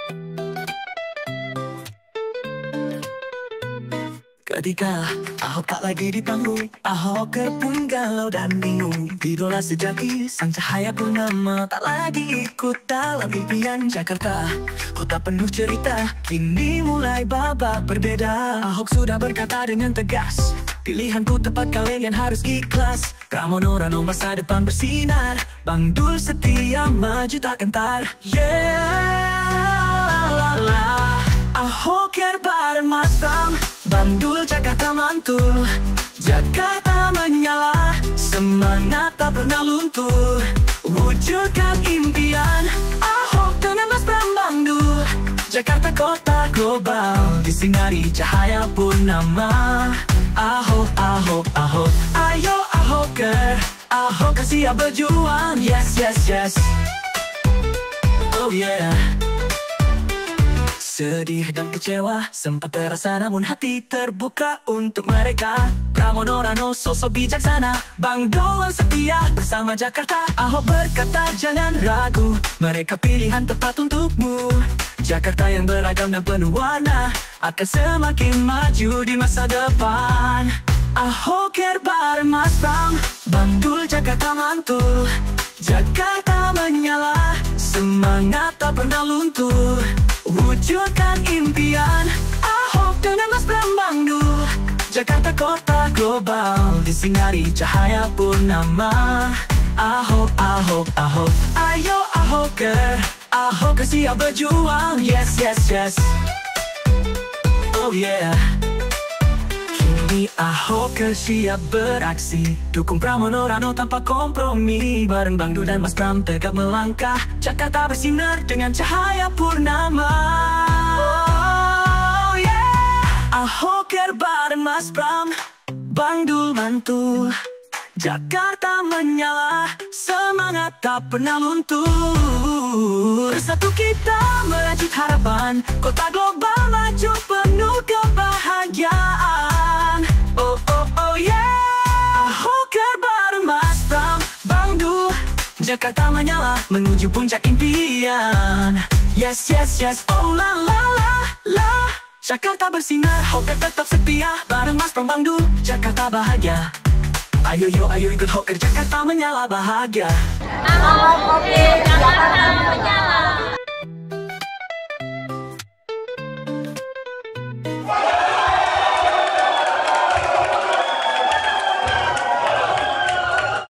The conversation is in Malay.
Ketika Ahok tak lagi di panggung, Ahoker pun galau dan bingung. Idola sejati sang cahaya purnama tak lagi ikut dalam impian Jakarta. Kota penuh cerita, kini mulai babak berbeda. Ahok sudah berkata dengan tegas, pilihanku tepat, kalian harus ikhlas. Pramono Rano masa depan bersinar, Bang Dul setia maju tak gentar. Yeah, la la. Ahoker bareng Mas Bram, Bang Dul Jakarta mantul. Jakarta menyala, semangat tak pernah luntur. Wujudkan impian, Ahok dengan Mas Bram Bang Dul. Jakarta kota global, disinari cahaya purnama. Ahok, Ahok, Ahok, ayo Ahoker, Ahok siap berjuang. Yes, yes, yes. Oh yeah. Sedih dan kecewa sempat terasa, namun hati terbuka untuk mereka. Pramono Rano sosok bijaksana, Bang Dul setia bersama Jakarta. Ahok berkata jangan ragu, mereka pilihan tepat untukmu. Jakarta yang beragam dan penuh warna akan semakin maju di masa depan. Ahoker bareng Mas Bram, Bang Dul Jakarta mantul. Jakarta menyala, semangat tak pernah luntur. Wujudkan impian, Ahok dengan Mas Bram Bang Dul. Jakarta kota global, disinari cahaya purnama. Ahok, Ahok, Ahok, ayo Ahoker, Ahok siap berjuang. Yes, yes, yes. Oh yeah. Kini Ahoker siap beraksi, dukung Pramono Rano tanpa kompromi. Bareng Bang Dul dan Mas Bram tegap melangkah, Jakarta bersinar dengan cahaya purnama. Oh yeah. Ahoker bareng Mas Bram, Bang Dul mantul. Jakarta menyala, semangat tak pernah luntur. Bersatu kita merajut harapan, kota global maju penuh kebahagiaan. Oh oh oh yeah. Ahoker bareng Mas Bram, Bang Dul. Jakarta menyala, menuju puncak impian. Yes yes yes, oh la la la la. Jakarta bersinar, Ahoker tetap setia. Bareng Mas Bram, Bang Dul, Jakarta bahagia. Ayo yo, ayo ikut Ahoker, Jakarta menyala bahagia. Ahoker, Jakarta menyala.